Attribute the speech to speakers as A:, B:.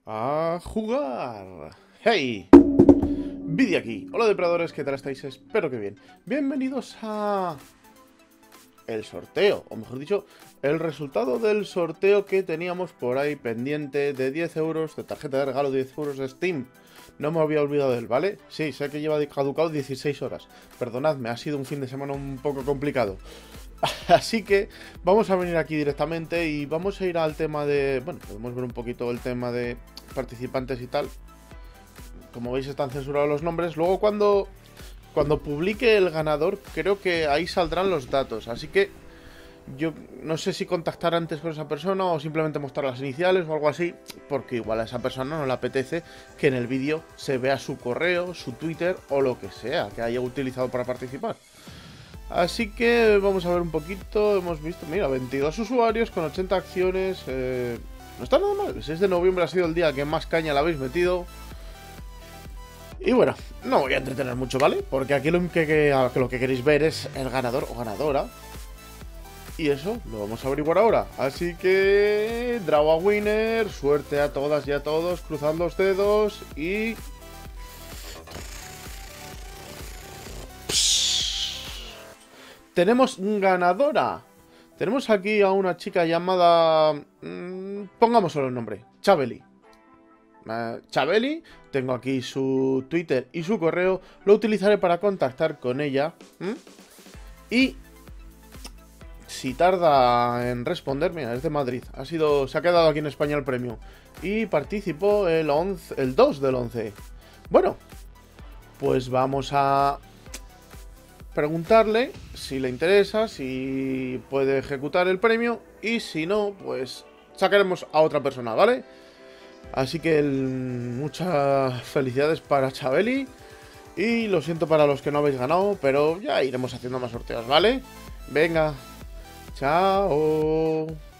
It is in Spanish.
A: A jugar. ¡Hey! Vidi aquí. Hola depredadores, ¿qué tal estáis? Espero que bien. Bienvenidos a... el sorteo, o mejor dicho, el resultado del sorteo que teníamos por ahí pendiente de 10 euros, de tarjeta de regalo, 10 euros de Steam. No me había olvidado de él, ¿vale? Sí, sé que lleva caducado 16 horas. Perdonadme, ha sido un fin de semana un poco complicado. Así que vamos a venir aquí directamente y vamos a ir al tema de... Bueno, podemos ver un poquito el tema de participantes y tal. Como veis están censurados los nombres. Luego cuando publique el ganador, creo que ahí saldrán los datos. Así que yo no sé si contactar antes con esa persona o simplemente mostrar las iniciales o algo así. Porque igual a esa persona no le apetece que en el vídeo se vea su correo, su Twitter o lo que sea que haya utilizado para participar. Así que vamos a ver un poquito. Hemos visto, mira, 22 usuarios con 80 acciones. No está nada mal. El 6 de noviembre ha sido el día que más caña le habéis metido. Y bueno, no voy a entretener mucho, ¿vale? Porque aquí lo que queréis ver es el ganador o ganadora. Y eso lo vamos a averiguar ahora. Así que... Draw a winner. Suerte a todas y a todos. Cruzad los dedos y... Tenemos ganadora. Tenemos aquí a una chica llamada... pongámosle el nombre. Chabeli. Chabeli, tengo aquí su Twitter y su correo, lo utilizaré para contactar con ella. Y si tarda en responder, mira, es de Madrid, se ha quedado aquí en España el premio. Y participó el 2 del 11. Bueno, pues vamos a preguntarle si le interesa, si puede ejecutar el premio. Y si no, pues sacaremos a otra persona, ¿vale? Así que muchas felicidades para Chabeli. Y lo siento para los que no habéis ganado, pero ya iremos haciendo más sorteos, ¿vale? Venga, chao.